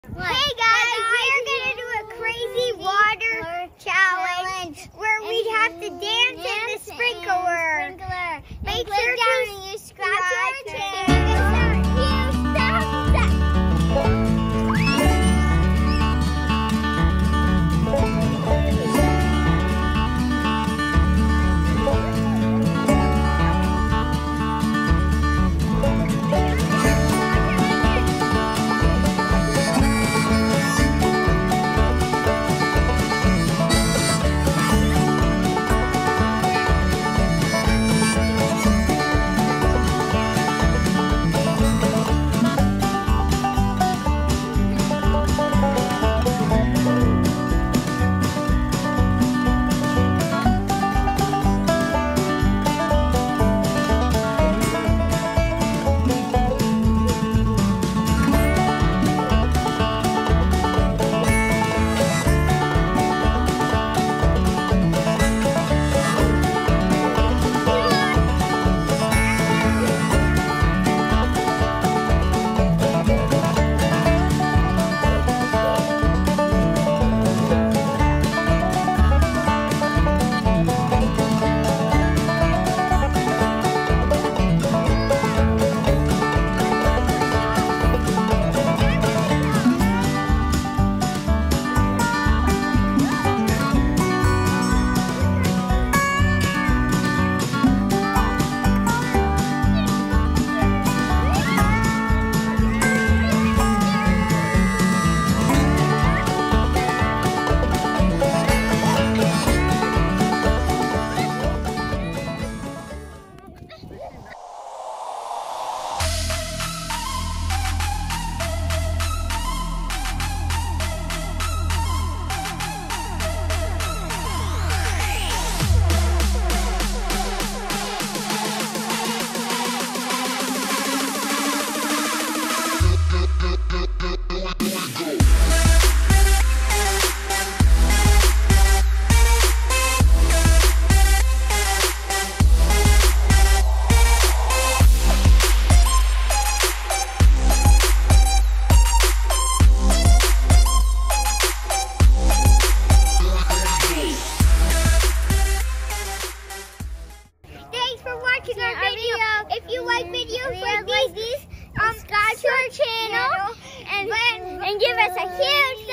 Hey guys, we're gonna do a crazy water challenge where we have to dance in the sprinkler. Make sure to subscribe to our channel. If you like videos like these, subscribe to our channel and give us a huge